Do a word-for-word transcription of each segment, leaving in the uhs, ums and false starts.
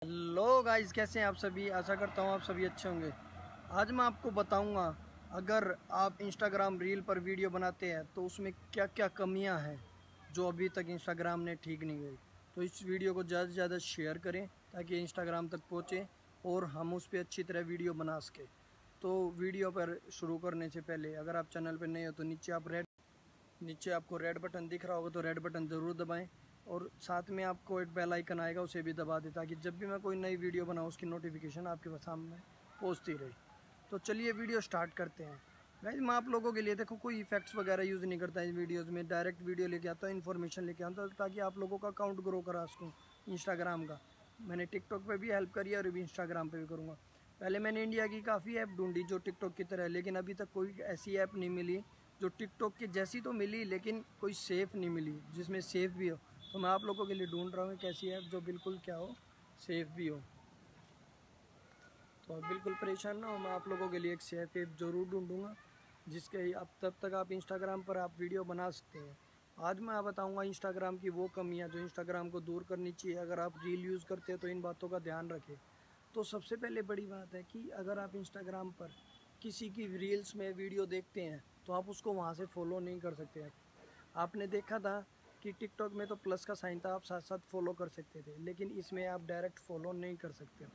Hello guys, कैसे हैं आप सभी। आशा करता हूँ आप सभी अच्छे होंगे। आज मैं आपको बताऊंगा, अगर आप इंस्टाग्राम रील पर वीडियो बनाते हैं तो उसमें क्या क्या कमियां हैं जो अभी तक इंस्टाग्राम ने ठीक नहीं गई। तो इस वीडियो को ज़्यादा से ज़्यादा शेयर करें ताकि इंस्टाग्राम तक पहुँचे और हम उस पर अच्छी तरह वीडियो बना सकें। तो वीडियो पर शुरू करने से पहले अगर आप चैनल पर नए हो तो नीचे आप रेड नीचे आपको रेड बटन दिख रहा होगा तो रेड बटन ज़रूर दबाएं और साथ में आपको एक बेल आइकन आएगा, उसे भी दबा दें ताकि जब भी मैं कोई नई वीडियो बनाऊँ उसकी नोटिफिकेशन आपके सामने पहुंचती रहे। तो चलिए वीडियो स्टार्ट करते हैं। गाइस, मैं आप लोगों के लिए देखो कोई इफेक्ट्स वगैरह यूज़ नहीं करता इस वीडियोज़ में। डायरेक्ट वीडियो लेके आता हूँ, इन्फॉर्मेशन लेके आता हूँ ताकि आप लोगों का अकाउंट ग्रो करा सकूँ इंस्टाग्राम का। मैंने टिकटॉक पर भी हेल्प करी है और अभी इंस्टाग्राम पर भी करूँगा। पहले मैंने इंडिया की काफ़ी ऐप ढूंढी जो टिकटॉक की तरह, लेकिन अभी तक कोई ऐसी ऐप नहीं मिली जो टिकटॉक की जैसी तो मिली लेकिन कोई सेफ़ नहीं मिली जिसमें सेफ़ भी हो। तो मैं आप लोगों के लिए ढूंढ रहा हूँ एक ऐसी ऐप जो बिल्कुल क्या हो, सेफ़ भी हो। तो आप बिल्कुल परेशान ना हो, मैं आप लोगों के लिए एक सेफ़ ऐप ज़रूर ढूंढूंगा जिसके अब तब तक आप इंस्टाग्राम पर आप वीडियो बना सकते हैं। आज मैं बताऊंगा इंस्टाग्राम की वो कमियां जो इंस्टाग्राम को दूर करनी चाहिए। अगर आप रील यूज़ करते हैं तो इन बातों का ध्यान रखें। तो सबसे पहले बड़ी बात है कि अगर आप इंस्टाग्राम पर किसी की रील्स में वीडियो देखते हैं तो आप उसको वहाँ से फॉलो नहीं कर सकते हैं। आपने देखा था कि टिकटॉक में तो प्लस का साइन था, आप साथ साथ फॉलो कर सकते थे, लेकिन इसमें आप डायरेक्ट फॉलो नहीं कर सकते।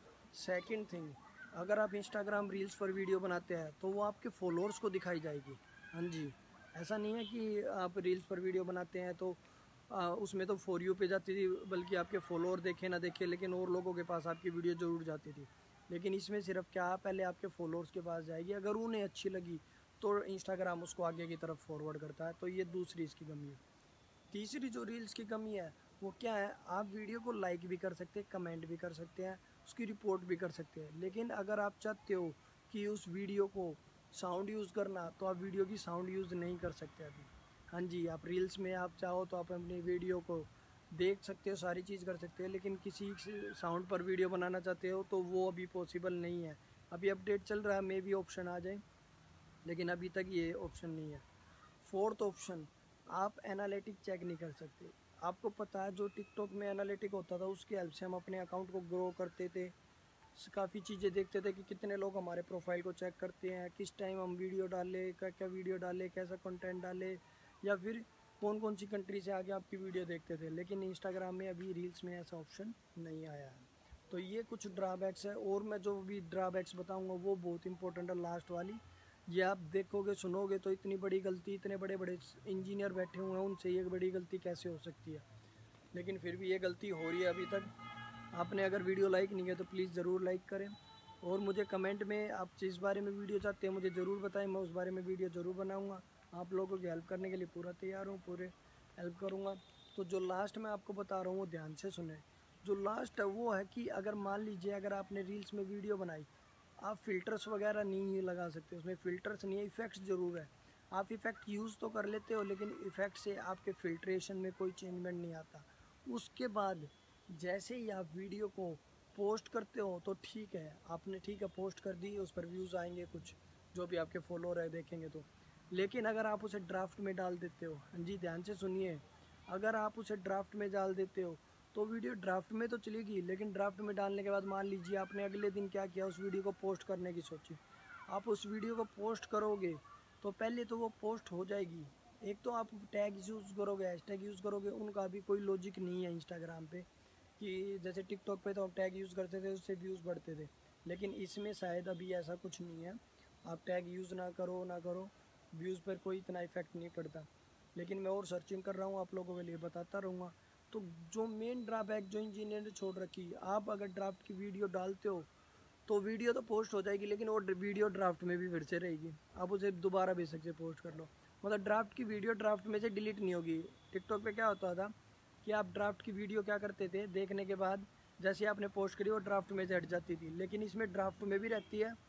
सेकंड थिंग, अगर आप इंस्टाग्राम रील्स पर वीडियो बनाते हैं तो वो आपके फॉलोअर्स को दिखाई जाएगी। हाँ जी, ऐसा नहीं है कि आप रील्स पर वीडियो बनाते हैं तो आ, उसमें तो फॉर यू पे जाती थी, बल्कि आपके फॉलोअर देखे ना देखे लेकिन और लोगों के पास आपकी वीडियो ज़रूर जाती थी। लेकिन इसमें सिर्फ क्या, पहले आपके फॉलोअर्स के पास जाएगी, अगर उन्हें अच्छी लगी तो इंस्टाग्राम उसको आगे की तरफ फॉरवर्ड करता है। तो ये दूसरी इसकी कमी है। तीसरी जो रील्स की कमी है वो क्या है, आप वीडियो को लाइक भी कर सकते हैं, कमेंट भी कर सकते हैं, उसकी रिपोर्ट भी कर सकते हैं, लेकिन अगर आप चाहते हो कि उस वीडियो को साउंड यूज़ करना तो आप वीडियो की साउंड यूज़ नहीं कर सकते अभी। हाँ जी, आप रील्स में आप चाहो तो आप अपनी वीडियो को देख सकते हो, सारी चीज़ कर सकते हो, लेकिन किसी साउंड पर वीडियो बनाना चाहते हो तो वो अभी पॉसिबल नहीं है। अभी अपडेट चल रहा है, मे भी ऑप्शन आ जाए, लेकिन अभी तक ये ऑप्शन नहीं है। फोर्थ ऑप्शन, आप एनालिटिक चेक नहीं कर सकते। आपको पता है जो टिकटॉक में एनालिटिक होता था उसकी हेल्प से हम अपने अकाउंट को ग्रो करते थे, काफ़ी चीज़ें देखते थे कि कितने लोग हमारे प्रोफाइल को चेक करते हैं, किस टाइम हम वीडियो डालें, क्या क्या वीडियो डालें, कैसा कंटेंट डालें, या फिर कौन कौन सी कंट्री से आके आपकी वीडियो देखते थे। लेकिन इंस्टाग्राम में अभी रील्स में ऐसा ऑप्शन नहीं आया है। तो ये कुछ ड्राबैक्स है, और मैं जो भी ड्राबैक्स बताऊंगा वो बहुत इंपॉर्टेंट है, लास्ट वाली। ये आप देखोगे सुनोगे तो इतनी बड़ी गलती, इतने बड़े बड़े इंजीनियर बैठे हुए हैं, उनसे ये बड़ी गलती कैसे हो सकती है, लेकिन फिर भी ये गलती हो रही है अभी तक। आपने अगर वीडियो लाइक नहीं किया तो प्लीज़ ज़रूर लाइक करें, और मुझे कमेंट में आप जिस बारे में वीडियो चाहते हैं मुझे ज़रूर बताएं, मैं उस बारे में वीडियो ज़रूर बनाऊंगा। आप लोगों की हेल्प करने के लिए पूरा तैयार हूँ, पूरे हेल्प करूँगा। तो जो लास्ट मैं आपको बता रहा हूँ वो ध्यान से सुने। जो लास्ट है वो है कि अगर मान लीजिए अगर आपने रील्स में वीडियो बनाई, आप फ़िल्टर्स वगैरह नहीं लगा सकते, उसमें फ़िल्टर्स नहीं है, इफ़ेक्ट्स ज़रूर है। आप इफ़ेक्ट यूज़ तो कर लेते हो लेकिन इफ़ेक्ट से आपके फ़िल्ट्रेशन में कोई चेंजमेंट नहीं आता। उसके बाद जैसे ही आप वीडियो को पोस्ट करते हो तो ठीक है, आपने ठीक है पोस्ट कर दी, उस पर व्यूज़ आएंगे कुछ, जो भी आपके फॉलोअर है देखेंगे तो। लेकिन अगर आप उसे ड्राफ्ट में डाल देते हो, हाँ जी ध्यान से सुनिए, अगर आप उसे ड्राफ्ट में डाल देते हो तो वीडियो ड्राफ्ट में तो चलेगी, लेकिन ड्राफ्ट में डालने के बाद मान लीजिए आपने अगले दिन क्या किया, उस वीडियो को पोस्ट करने की सोची। आप उस वीडियो को पोस्ट करोगे तो पहले तो वो पोस्ट हो जाएगी, एक तो आप टैग यूज़ करोगे, हैश टैग यूज़ करोगे, उनका भी कोई लॉजिक नहीं है इंस्टाग्राम पे कि जैसे टिकटॉक पे तो आप टैग यूज़ करते थे उससे व्यूज़ बढ़ते थे, लेकिन इसमें शायद अभी ऐसा कुछ नहीं है। आप टैग यूज़ ना करो ना करो, व्यूज़ पर कोई इतना इफेक्ट नहीं पड़ता। लेकिन मैं और सर्चिंग कर रहा हूँ, आप लोगों के लिए बताता रहूँगा। तो जो मेन ड्रॉबैक जो इंजीनियर ने छोड़ रखी, आप अगर ड्राफ्ट की वीडियो डालते हो तो वीडियो तो पोस्ट हो जाएगी लेकिन वो वीडियो ड्राफ्ट में भी फिर से रहेगी, आप उसे दोबारा बेशक से पोस्ट कर लो। मतलब ड्राफ्ट की वीडियो ड्राफ्ट में से डिलीट नहीं होगी। टिकटॉक पे क्या होता था कि आप ड्राफ्ट की वीडियो क्या करते थे, देखने के बाद जैसे आपने पोस्ट करी वो ड्राफ्ट में से हट जाती थी, लेकिन इसमें ड्राफ्ट में भी रहती है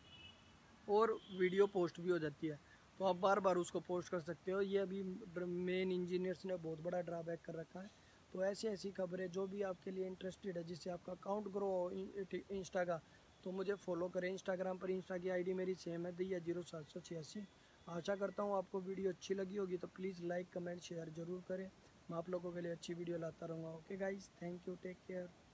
और वीडियो पोस्ट भी हो जाती है, तो आप बार बार उसको पोस्ट कर सकते हो। ये अभी मेन इंजीनियर्स ने बहुत बड़ा ड्रॉबैक कर रखा है। तो ऐसी ऐसी खबरें जो भी आपके लिए इंटरेस्टेड है, जिससे आपका अकाउंट ग्रो हो इंस्टा का, तो मुझे फॉलो करें इंस्टाग्राम पर। इंस्टा की आईडी मेरी सेम है, दैया जीरो सात सौ छियासी। आशा करता हूँ आपको वीडियो अच्छी लगी होगी, तो प्लीज़ लाइक कमेंट शेयर ज़रूर करें। मैं आप लोगों के लिए अच्छी वीडियो लाता रहूँगा। Okay guys, thank you, take care.